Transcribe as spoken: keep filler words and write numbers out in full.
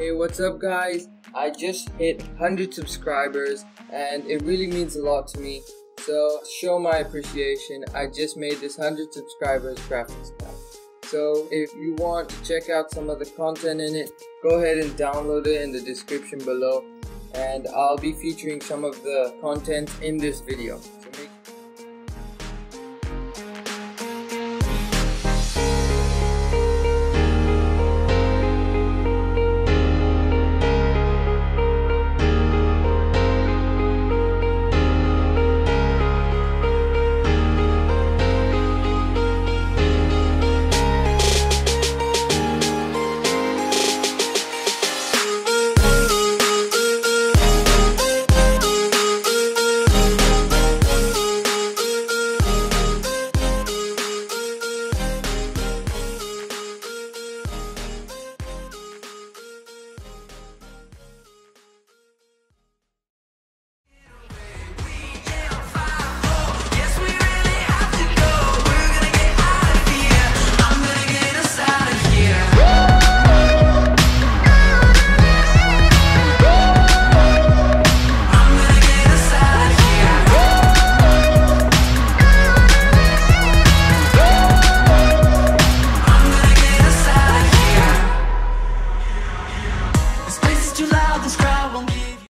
Hey, what's up guys? I just hit one hundred subscribers and it really means a lot to me. So show my appreciation, I just made this one hundred subscribers graphics pack. So if you want to check out some of the content in it, go ahead and download it in the description below, and I'll be featuring some of the content in this video.